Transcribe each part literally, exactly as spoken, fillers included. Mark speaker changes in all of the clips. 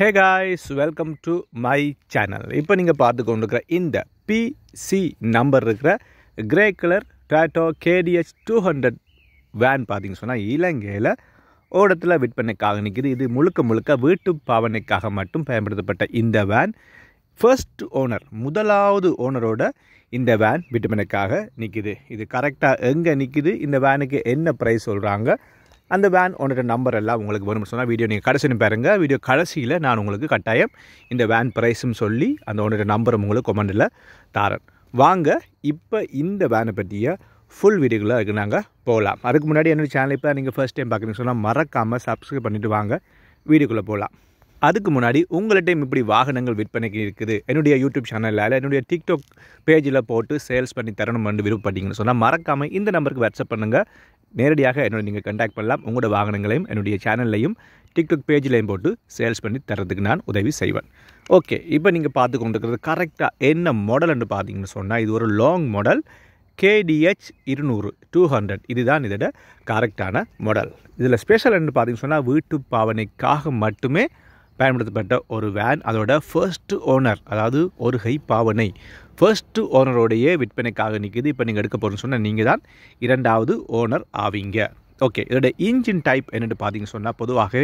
Speaker 1: Hey guys, welcome to my channel. இப்போ நீங்கள் பார்த்து கொண்டிருக்கிற இந்த P C நம்பர் இருக்கிற grey colour Tata K D H two hundred van பார்த்தீங்கன்னு சொன்னால் இலங்கையில் ஓடத்தில் விற்பனைக்காக நிற்கிது. இது முழுக்க முழுக்க வீட்டு பாவனைக்காக மட்டும் பயன்படுத்தப்பட்ட இந்த வேன் ஃபர்ஸ்ட் ஓனர் முதலாவது ஓனரோட இந்த வேன் விற்பனைக்காக நிற்கிது. இது கரெக்டாக எங்கே நிற்கிது, இந்த வேனுக்கு என்ன ப்ரைஸ் சொல்கிறாங்க, அந்த வேன் ஓனரோட நம்பர் எல்லாம் உங்களுக்கு வேணும்னு சொன்னால் வீடியோ நீங்கள் கடைசின்னு பாருங்கள். வீடியோ கடைசியில் நான் உங்களுக்கு கட்டாயம் இந்த வேன் ப்ரைஸும் சொல்லி அந்த ஓனரோட நம்பரும் உங்களுக்கு கொமெண்டில் தாரேன். வாங்க இப்போ இந்த வேனை பற்றிய ஃபுல் வீடியோக்குள்ளே அதுக்கு நாங்கள் போகலாம். அதுக்கு முன்னாடி என்னோடய சேனல் இப்போ நீங்கள் ஃபர்ஸ்ட் டைம் பார்க்குறீங்கன்னு சொன்னால் மறக்காமல் சப்ஸ்கிரைப் பண்ணிவிட்டு வாங்க வீடியோக்குள்ளே போகலாம். அதுக்கு முன்னாடி உங்கள்கிட்டையும் இப்படி வாகனங்கள் விற்பனைக்கு இருக்குது என்னுடைய யூடியூப் சேனலில் என்னுடைய டிக்டாக் பேஜில் போட்டு சேல்ஸ் பண்ணி தரணும் என்று விருப்பப்பட்டீங்கன்னு சொன்னால் மறக்காமல் இந்த நம்பருக்கு வாட்ஸ்அப் பண்ணுங்கள். நேரடியாக என்னோட நீங்கள் கான்டாக்ட் பண்ணலாம். உங்களோட வாகனங்களையும் என்னுடைய சேனல்லையும் டிக்டாக் பேஜ்லையும் போட்டு சேல்ஸ் பண்ணி தரதுக்கு நான் உதவி செய்வேன். ஓகே, இப்போ நீங்கள் பார்த்து கொண்டிருக்கிறது கரெக்டாக என்ன மாடல்னு பார்த்தீங்கன்னு சொன்னால் இது ஒரு long model K D H இருநூறு டூ ஹண்ட்ரட் இதுதான் இதோட கரெக்டான மாடல். இதில் ஸ்பெஷல் என்று பார்த்தீங்கன்னு சொன்னால் வீட்டு பாவனைக்காக மட்டுமே பயன்படுத்தப்பட்ட ஒரு வேன். அதோட ஃபர்ஸ்ட் ஓனர், அதாவது ஒரு கை பாவனை ஃபர்ஸ்ட்டு ஓனரோடைய விற்பனைக்காக நிற்கிது. இப்போ நீங்கள் எடுக்க போகிறோன்னு சொன்னால் நீங்கள் தான் இரண்டாவது ஓனர் ஆவீங்க. ஓகே, இதோட இன்ஜின் டைப் என்னென்னு பார்த்தீங்கன்னு சொன்னால் பொதுவாகவே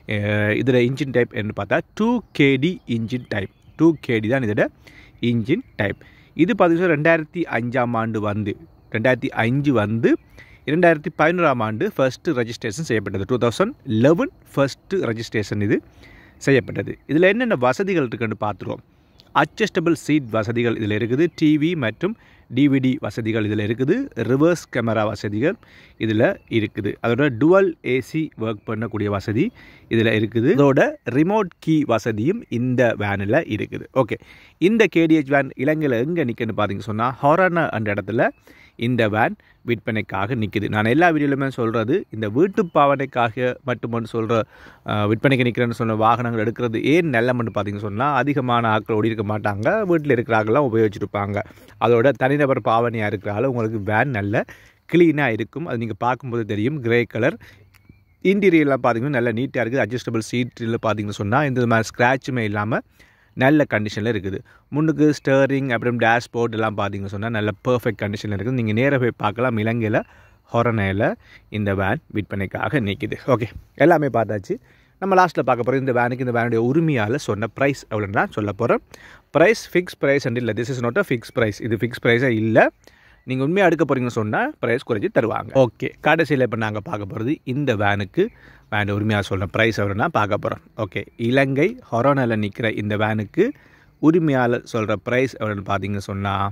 Speaker 1: இதோட இன்ஜின் டைப் என்னென்னு பார்த்தா two KD engine type two KD தான் இதோட இன்ஜின் டைப். இது பார்த்தீங்கன்னா ரெண்டாயிரத்தி அஞ்சாம் ஆண்டு வந்து ரெண்டாயிரத்தி அஞ்சு வந்து இரண்டாயிரத்தி பதினோராம் ஆண்டு ஃபர்ஸ்ட்டு ரெஜிஸ்ட்ரேஷன் செய்யப்பட்டது. Two thousand eleven first registration இது செய்யப்பட்டது. இதில் என்னென்ன வசதிகள் இருக்குன்னு பார்த்துருவோம். அட்ஜஸ்டபிள் சீட் வசதிகள் இதில் இருக்குது. டிவி மற்றும் டிவிடி வசதிகள் இதில் இருக்குது. ரிவர்ஸ் கேமரா வசதிகள் இதில் இருக்குது. அதோட டுவல் ஏசி ஒர்க் பண்ணக்கூடிய வசதி இதில் இருக்குது. அதோட ரிமோட் கீ வசதியும் இந்த வேனில் இருக்குது. ஓகே, இந்த K D H வேன் இலங்கையில் எங்கே நிற்குன்னு பார்த்தீங்கன்னு சொன்னால் ஹொரண அந்த இடத்துல இந்த வேன் விற்பனைக்காக நிற்கிது. நான் எல்லா வீடியோலையுமே சொல்கிறது இந்த வீட்டு பாவனைக்காக மட்டுமன்னு சொல்கிற விற்பனைக்கு நிற்கிறேன்னு சொன்ன வாகனங்கள் எடுக்கிறது ஏன் நல்லமன்னு பார்த்தீங்கன்னு சொன்னால் அதிகமான ஆட்கள் ஓடி இருக்க மாட்டாங்க, வீட்டில் இருக்கிறாங்களாம் உபயோகிச்சிருப்பாங்க. அதோட தனிநபர் பாவனையாக இருக்கிறால உங்களுக்கு வேன் நல்ல க்ளீனாக இருக்கும். அது நீங்கள் பார்க்கும்போது தெரியும். கிரே கலர் இன்டீரியர்லாம் பார்த்தீங்கன்னா நல்லா நீட்டாக இருக்குது. அட்ஜஸ்டபிள் சீட்டில் பார்த்தீங்கன்னு சொன்னால் இந்த மாதிரி ஸ்க்ராட்சுமே இல்லாமல் நல்ல கண்டிஷனில் இருக்குது. முன்னுக்கு ஸ்டேரிங் அப்புறம் டேஷ்போர்ட் எல்லாம் பார்த்தீங்கன்னு சொன்னால் நல்ல பர்ஃபெக்ட் கண்டிஷனில் இருக்குது. நீங்கள் நேராக போய் பார்க்கலாம். இலங்கையில் ஹொரணையில் இந்த வேன் விற்பனைக்காக நிற்கிது. ஓகே, எல்லாமே பார்த்தாச்சு. நம்ம லாஸ்ட்டில் பார்க்க போகிறோம் இந்த வேனுக்கு இந்த வேனுடைய உரிமையால் சொன்ன ப்ரைஸ் எவ்வளோன்னு தான் சொல்ல போகிறோம். ப்ரைஸ் ஃபிக்ஸ் ப்ரைஸ் அண்ட் இல்லை, this is not a fix price. இது ஃபிக்ஸ் ப்ரைஸாக இல்லை. நீங்கள் உண்மையாக எடுக்க போகிறீங்கன்னு சொன்னால் ப்ரைஸ் குறைச்சி தருவாங்க. ஓகே, கடைசியில் இப்போ நாங்கள் பார்க்க போகிறது இந்த வேனுக்கு வேன் உரிமையாக சொல்கிற ப்ரைஸ் எவ்வளோன்னா பார்க்க போகிறோம். ஓகே, இலங்கை ஹொரணையில் நிற்கிற இந்த வேனுக்கு உரிமையால் சொல்கிற ப்ரைஸ் எவ்வளோன்னு பார்த்தீங்கன்னு சொன்னால்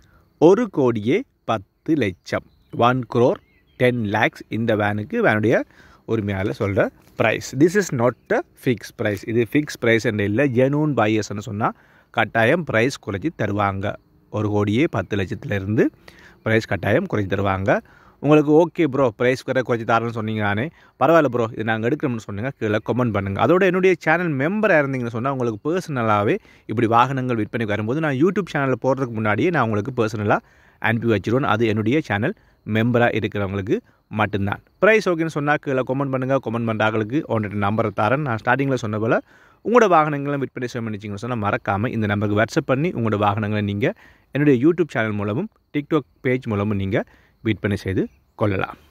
Speaker 1: ஒரு கோடியே பத்து லட்சம் ஒன் குரோர் டென் லேக்ஸ் இந்த வேனுக்கு வேனுடைய உரிமையால் சொல்கிற price. This is not a fix price. இது ஃபிக்ஸ் ப்ரைஸ் என்ற இல்லை, ஜெனூன் பையர்ஸ்ன்னு சொன்னால் கட்டாயம் ப்ரைஸ் குறைச்சி தருவாங்க. ஒரு கோடியே பத்து லட்சத்துலேருந்து ப்ரைஸ் கட்டாயம் குறைச்சி தருவாங்க. உங்களுக்கு ஓகே ப்ரோ ப்ரைஸ் குறை குறைச்சி தரேன்னு சொன்னீங்க, நானே பரவாயில்ல ப்ரோ இது நாங்கள் எடுக்கணும்னு சொன்னீங்க, கீழே கமெண்ட் பண்ணுங்கள். அதோட என்னுடைய சேனல் மெம்பராக இருந்தீங்கன்னு சொன்னால் உங்களுக்கு பர்சனலாகவே இப்படி வாகனங்கள் விற்பனைக்கு வரும்போது நான் யூடியூப் சேனலில் போடுறதுக்கு முன்னாடியே நான் உங்களுக்கு பர்சனலாக அனுப்பி வச்சுருவேன். அது என்னுடைய சேனல் மெம்பராக இருக்கிறவங்களுக்கு மட்டும்தான். ப்ரைஸ் ஓகேன்னு சொன்னால் கீழே கமெண்ட் பண்ணுங்கள். கமெண்ட் பண்ணுறாங்களுக்கு உங்கள்கிட்ட நம்பரை தரேன். நான் ஸ்டார்டிங்கில் சொன்ன போல் உங்களோட வாகனங்களை விற்பனை செய்ய பண்ணிச்சிங்கன்னு சொன்னால் மறக்காமல் இந்த நம்பருக்கு வாட்ஸ்அப் பண்ணி உங்களோட வாகனங்களை நீங்கள் என்னுடைய யூடியூப் சேனல் மூலமும் டிக்டாக் பேஜ் மூலமும் நீங்கள் விற்பனை செய்து கொள்ளலாம்.